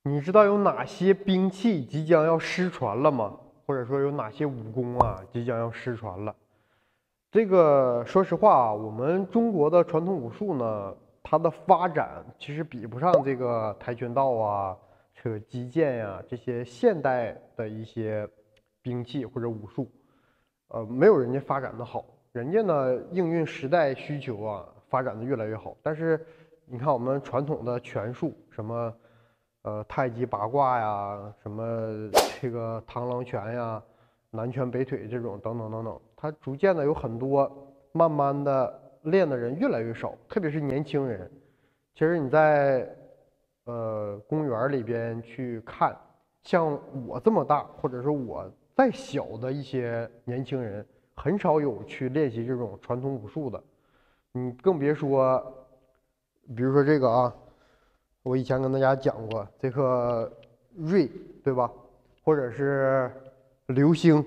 你知道有哪些兵器即将要失传了吗？或者说有哪些武功啊即将要失传了？这个说实话啊，我们中国的传统武术呢，它的发展其实比不上这个跆拳道啊、这个击剑呀、这些现代的一些兵器或者武术，没有人家发展的好。人家呢应运时代需求啊，发展的越来越好。但是你看我们传统的拳术，什么太极八卦呀，什么这个螳螂拳呀、南拳北腿这种等等等等，它逐渐的有很多，慢慢的练的人越来越少，特别是年轻人。其实你在公园里边去看，像我这么大，或者说我再小的一些年轻人，很少有去练习这种传统武术的。你更别说，比如说这个啊，我以前跟大家讲过，这个瑞，对吧？或者是流星，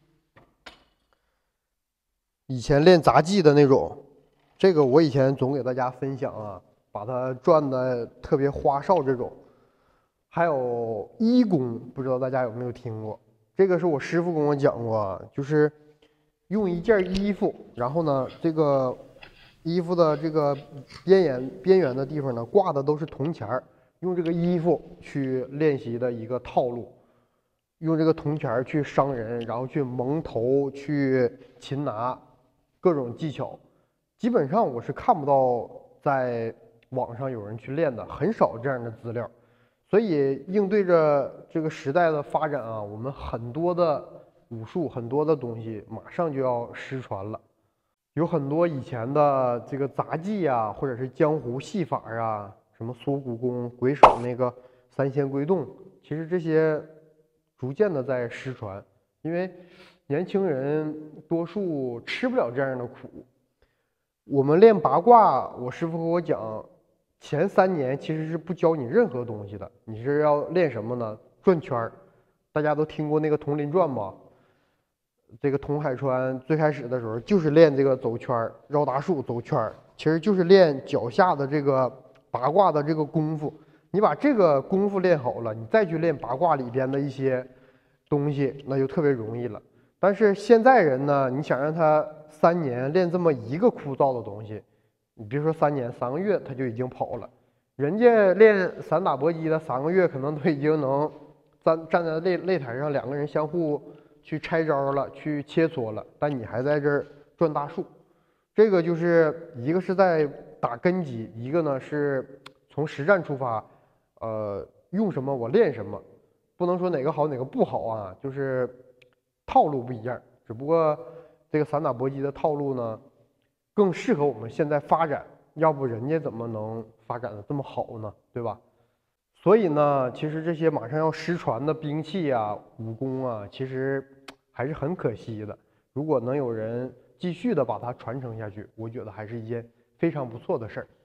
以前练杂技的那种，这个我以前总给大家分享啊，把它转的特别花哨这种。还有一功，不知道大家有没有听过？这个是我师傅跟我讲过啊，就是用一件衣服，然后呢，这个衣服的这个边缘的地方呢，挂的都是铜钱儿，用这个衣服去练习的一个套路，用这个铜钱儿去伤人，然后去蒙头、去擒拿，各种技巧，基本上我是看不到在网上有人去练的，很少这样的资料。所以应对着这个时代的发展啊，我们很多的武术，很多的东西马上就要失传了。有很多以前的这个杂技呀，或者是江湖戏法啊，什么缩骨功、鬼手那个三仙归洞，其实这些逐渐的在失传，因为年轻人多数吃不了这样的苦。我们练八卦，我师傅和我讲，前3年其实是不教你任何东西的，你是要练什么呢？转圈儿。大家都听过那个铜鳞转吗？这个童海川最开始的时候就是练这个走圈儿、绕大树、走圈儿，其实就是练脚下的这个八卦的这个功夫。你把这个功夫练好了，你再去练八卦里边的一些东西，那就特别容易了。但是现在人呢，你想让他3年练这么一个枯燥的东西，你别说3年，3个月他就已经跑了。人家练散打搏击的3个月，可能都已经能站在擂台上，2个人相互去拆招了，去切磋了，但你还在这儿转大树。这个就是一个是在打根基，一个呢是从实战出发，用什么我练什么，不能说哪个好哪个不好啊，就是套路不一样。只不过这个散打搏击的套路呢，更适合我们现在发展，要不人家怎么能发展的这么好呢？对吧？所以呢，其实这些马上要失传的兵器啊、武功啊，其实还是很可惜的。如果能有人继续的把它传承下去，我觉得还是一件非常不错的事儿。